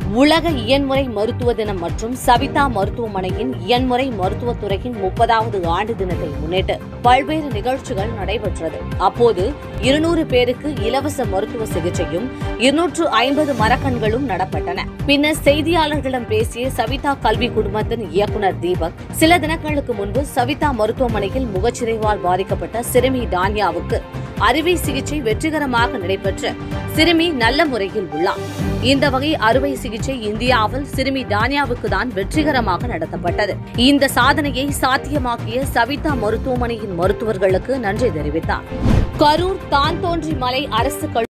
உலக இயன்முறை மருத்துவ தினம் மற்றும் சவிதா மருத்துவமனையின் இயன்முறை மருத்துவத்துறையின் 30வது ஆண்டு தினத்தை முன்னிட்டு பல்வேறு நிகழ்ச்சிகள் நடைபெற்றது. அப்போது 200 பேருக்கு இலவச மருத்துவ சிகிச்சையும் 250 மரக்கன்களும் நடப்பட்டன. பின்னர் செய்தியாளர்களிடம் பேசிய சவிதா கல்வி குழுமத்தின் இயக்குநர் தீபக், சில தினங்களுக்கு முன்பு சவிதா மருத்துவமனையில் முகச்சிதைவால் பாதிக்கப்பட்ட சிறுமி டானியாவுக்கு அறுவை சிகிச்சை வெற்றிகரமாக நடைபெற்று சிறுமி நல்ல முறையில் உள்ளார். இந்த வகை அறுவை சிகிச்சை இந்தியாவில் சிறுமி டானியாவுக்கு தான் வெற்றிகரமாக நடத்தப்பட்டது. இந்த சாதனையை சாத்தியமாக்கிய சவிதா மருத்துவமனையின் மருத்துவர்களுக்கு நன்றி தெரிவித்தார். கரூர் தான்தோன்றி மலை அரசு